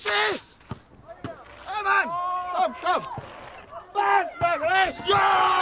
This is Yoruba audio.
Schieß! Hey Mann! Komm, komm! Was nach rechts? Ja!